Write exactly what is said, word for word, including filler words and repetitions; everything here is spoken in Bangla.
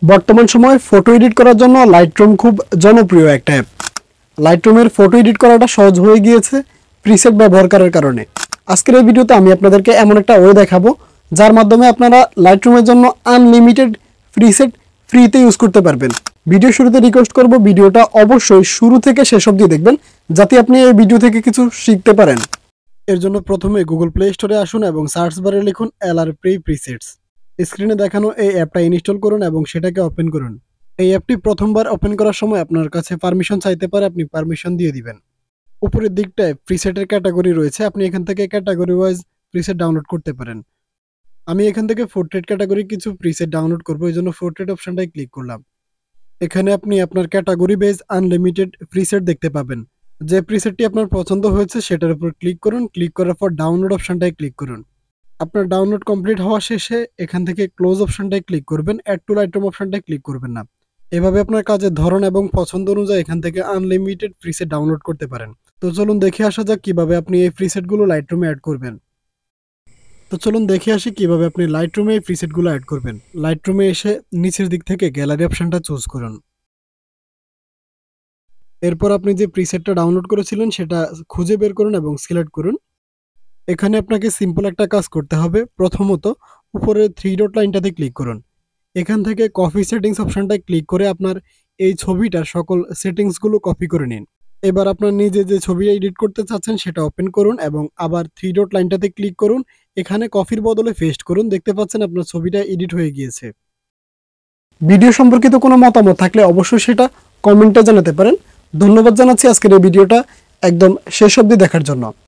বর্তমান সময়ে ফটো এডিট করার জন্য লাইটরুম খুব জনপ্রিয় একটা অ্যাপ। লাইটরুমের ফটো এডিট করাটা সহজ হয়ে গিয়েছে প্রিসেট ব্যবহার করার কারণে। আজকের এই ভিডিওতে আমি আপনাদেরকে এমন একটা ওয়ে দেখাবো যার মাধ্যমে আপনারা লাইটরুমের জন্য আনলিমিটেড প্রিসেট ফ্রিতে ইউজ করতে পারবেন। ভিডিও শুরুতে রিকোয়েস্ট করব ভিডিওটা অবশ্যই শুরু থেকে শেষ অবধি দেখবেন যাতে আপনি এই ভিডিও থেকে কিছু শিখতে পারেন। এর জন্য প্রথমে গুগল প্লে স্টোরে আসুন এবং সার্চ বারে লিখুন এলআর প্রি প্রিসেটস। স্ক্রিনে দেখানো এই অ্যাপটা ইনস্টল করুন এবং সেটাকে ওপেন করুন। এই অ্যাপটি প্রথমবার ওপেন করার সময় আপনার কাছে পারমিশন চাইতে পারে, আপনি পারমিশন দিয়ে দিবেন। উপরের দিকটায় প্রিসেটের ক্যাটাগরি রয়েছে, আপনি এখান থেকে ক্যাটাগরি ওয়াইজ প্রিসেট ডাউনলোড করতে পারেন। আমি এখান থেকে পোর্ট্রেট ক্যাটাগরি কিছু প্রিসেট ডাউনলোড করবো, এই জন্য পোর্ট্রেট অপশনটাই ক্লিক করলাম। এখানে আপনি আপনার ক্যাটাগরি বেজ আনলিমিটেড প্রিসেট দেখতে পাবেন। যে প্রিসেটটি আপনার পছন্দ হয়েছে সেটার উপর ক্লিক করুন। ক্লিক করার পর ডাউনলোড অপশনটায় ক্লিক করুন। আপনার ডাউনলোড কমপ্লিট হওয়া শেষে এখান থেকে ক্লোজ অপশনটায় ক্লিক করবেন, অ্যাড টু লাইটরুম অপশনটায় ক্লিক করবেন না। এভাবে আপনার কাজের ধরন এবং পছন্দ অনুযায়ী এখান থেকে আনলিমিটেড প্রিসেট ডাউনলোড করতে পারেন। তো চলুন দেখে আসা যাক কিভাবে আপনি এই প্রিসেটগুলো লাইটরুমে অ্যাড করবেন। তো চলুন দেখে আসি কিভাবে আপনি লাইটরুমে এই প্রিসেটগুলো অ্যাড করবেন। লাইটরুমে এসে নিচের দিক থেকে গ্যালারি অপশনটা চুজ করুন। এরপর আপনি যে প্রিসেটটা ডাউনলোড করেছিলেন সেটা খুঁজে বের করুন এবং সিলেক্ট করুন। এখানে আপনাকে সিম্পল একটা কাজ করতে হবে। প্রথমত উপরে থ্রি ডট লাইনটাতে ক্লিক করুন। এখান থেকে কপি সেটিংস অপশনটায় ক্লিক করে আপনার এই ছবিটার সকল সেটিংসগুলো কপি করে নিন। এবার আপনার নিজে যে ছবি এডিট করতে চাচ্ছেন সেটা ওপেন করুন এবং আবার থ্রি ডট লাইনটাতে ক্লিক করুন। এখানে কপির বদলে পেস্ট করুন। দেখতে পাচ্ছেন আপনার ছবিটা এডিট হয়ে গিয়েছে। ভিডিও সম্পর্কিত কোনো মতামত থাকলে অবশ্যই সেটা কমেন্টে জানাতে পারেন। ধন্যবাদ জানাচ্ছি আজকের এই ভিডিওটা একদম শেষ অবধি দেখার জন্য।